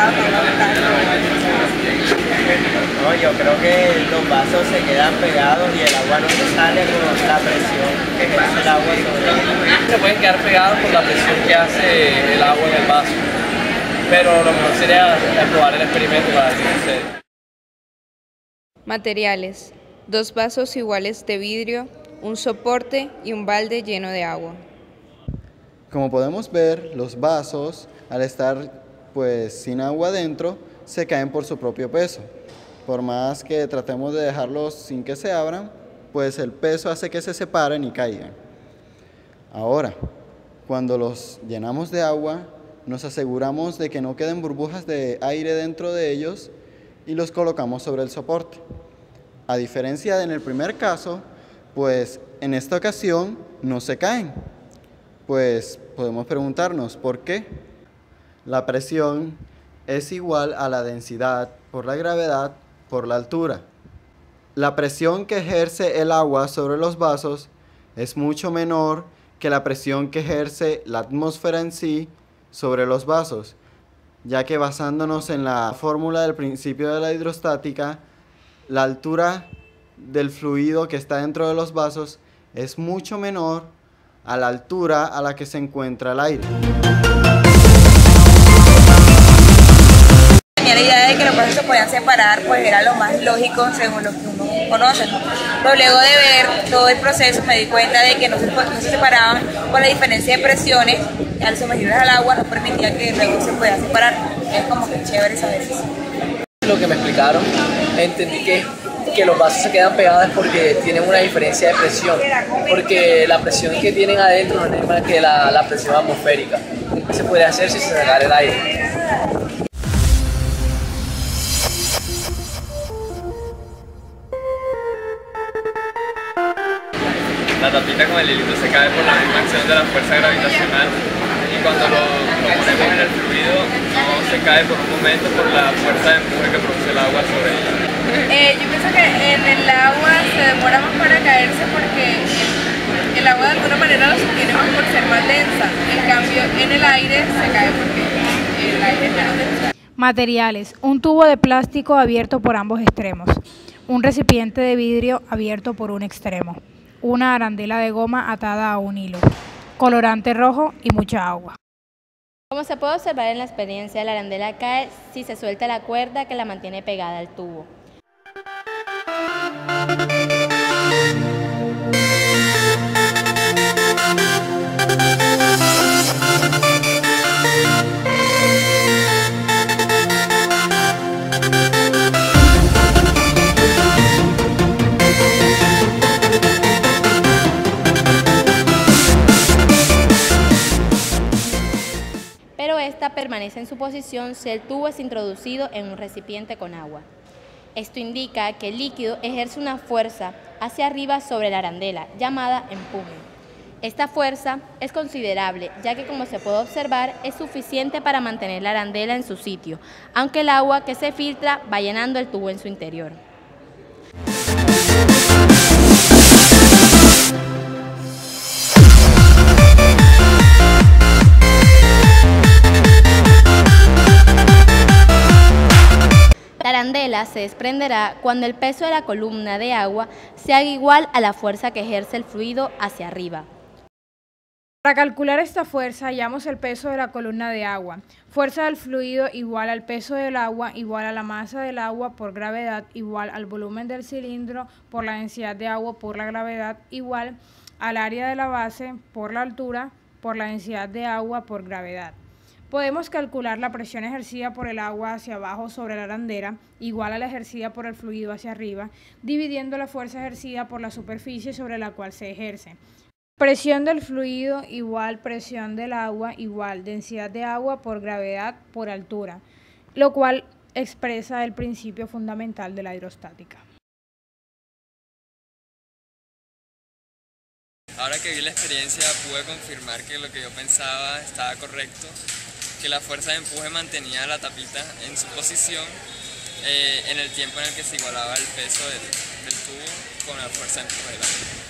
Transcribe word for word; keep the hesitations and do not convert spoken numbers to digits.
pegados a una ventana. No, yo creo que los vasos se quedan pegados y el agua no se sale por la presión que ejerce el agua sobre ellos. Se pueden quedar pegados por la presión que hace el agua en el vaso, pero lo mejor sería probar el experimento para ver qué sucede. Materiales: dos vasos iguales de vidrio, un soporte y un balde lleno de agua. Como podemos ver, los vasos, al estar pues sin agua dentro, se caen por su propio peso. Por más que tratemos de dejarlos sin que se abran, pues el peso hace que se separen y caigan. Ahora, cuando los llenamos de agua, nos aseguramos de que no queden burbujas de aire dentro de ellos y los colocamos sobre el soporte. A diferencia de en el primer caso, pues en esta ocasión no se caen. Pues podemos preguntarnos ¿por qué? La presión es igual a la densidad por la gravedad por la altura. La presión que ejerce el agua sobre los vasos es mucho menor que la presión que ejerce la atmósfera en sí sobre los vasos, ya que basándonos en la fórmula del principio de la hidrostática, la altura del fluido que está dentro de los vasos es mucho menor a la altura a la que se encuentra el aire. Tenía la idea de que los vasos se podían separar, pues era lo más lógico según lo que uno conoce, ¿no? Pero luego de ver todo el proceso me di cuenta de que no se, no se separaban por la diferencia de presiones. Al sumergirlos al agua no permitía que luego se pudiera separar. Es como que chévere saber eso. Lo que me explicaron, entendí que, que los vasos se quedan pegados porque tienen una diferencia de presión, porque la presión que tienen adentro no es la misma que la, la presión atmosférica. ¿Qué se puede hacer si se sacara el aire? La tapita con el hilito se cae por la misma acción de la fuerza gravitacional y cuando lo, lo ponemos en el fluido no se cae por un momento por la fuerza de empuje que produce el agua sobre ella. Eh, yo pienso que en el agua se demora más para caerse porque el, el agua de alguna manera lo sostiene más por ser más densa. En cambio, en el aire se cae porque el aire es menos denso. Materiales: un tubo de plástico abierto por ambos extremos, un recipiente de vidrio abierto por un extremo, una arandela de goma atada a un hilo, colorante rojo y mucha agua. Como se puede observar en la experiencia, la arandela cae si se suelta la cuerda que la mantiene pegada al tubo. Pero esta permanece en su posición si el tubo es introducido en un recipiente con agua. Esto indica que el líquido ejerce una fuerza hacia arriba sobre la arandela, llamada empuje. Esta fuerza es considerable, ya que como se puede observar, es suficiente para mantener la arandela en su sitio, aunque el agua que se filtra va llenando el tubo en su interior. La arandela se desprenderá cuando el peso de la columna de agua sea igual a la fuerza que ejerce el fluido hacia arriba. Para calcular esta fuerza hallamos el peso de la columna de agua. Fuerza del fluido igual al peso del agua igual a la masa del agua por gravedad igual al volumen del cilindro por la densidad de agua por la gravedad igual al área de la base por la altura por la densidad de agua por gravedad. Podemos calcular la presión ejercida por el agua hacia abajo sobre la arandela igual a la ejercida por el fluido hacia arriba, dividiendo la fuerza ejercida por la superficie sobre la cual se ejerce. Presión del fluido igual presión del agua igual densidad de agua por gravedad por altura, lo cual expresa el principio fundamental de la hidrostática. Ahora que vi la experiencia pude confirmar que lo que yo pensaba estaba correcto, que la fuerza de empuje mantenía la tapita en su posición eh, en el tiempo en el que se igualaba el peso del, del tubo con la fuerza de empuje del agua.